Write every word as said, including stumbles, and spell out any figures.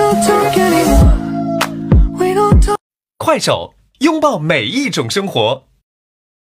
快手，拥抱每一种生活。